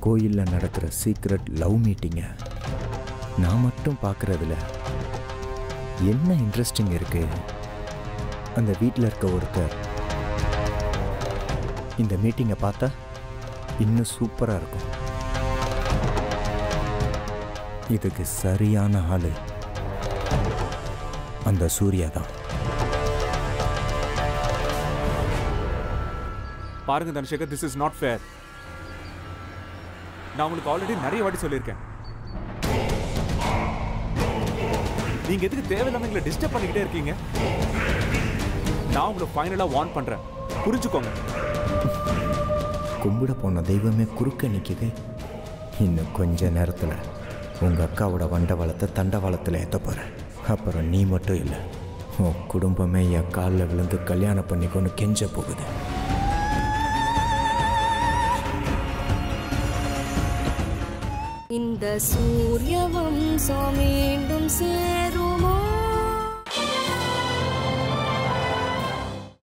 கோயிலில் நடக்கிற secret love மீட்டிங்கை நான் மட்டும் பார்க்குறதுல என்ன இன்ட்ரெஸ்டிங் இருக்கு? அந்த வீட்டில் இருக்க ஒருத்தர் இந்த மீட்டிங்கை பார்த்தா இன்னும் சூப்பராக இருக்கும். இதுக்கு சரியான ஆளு அந்த சூர்யா தான். பாருங்க Dhanasekar, this is not fair. நான் உங்களுக்கு ஆல்ரெடி நிறைய வாட்டி சொல்லியிருக்கேன். நீங்க எதுக்கு தேவையில்லாம எங்களை டிஸ்டர்ப் பண்ணிக்கிட்டே இருக்கீங்க? நான் உங்களை ஃபைனலா வார்ன் பண்றேன், புரிஞ்சுக்கோங்க. கும்பிட போன தெய்வமே குறுக்க நிற்குது. இன்னும் கொஞ்ச நேரத்தில் உங்கள் அக்காவோட வண்டவாளத்தை தண்டவாளத்தில் ஏற்ற போகிறேன். அப்புறம் நீ மட்டும் இல்லை, உன் குடும்பமே என் காலில் விழுந்து கல்யாணம் பண்ணிக்கொண்டு கெஞ்ச போகுது. இந்த சூரிய வம்சம் மீண்டும் சேரும்.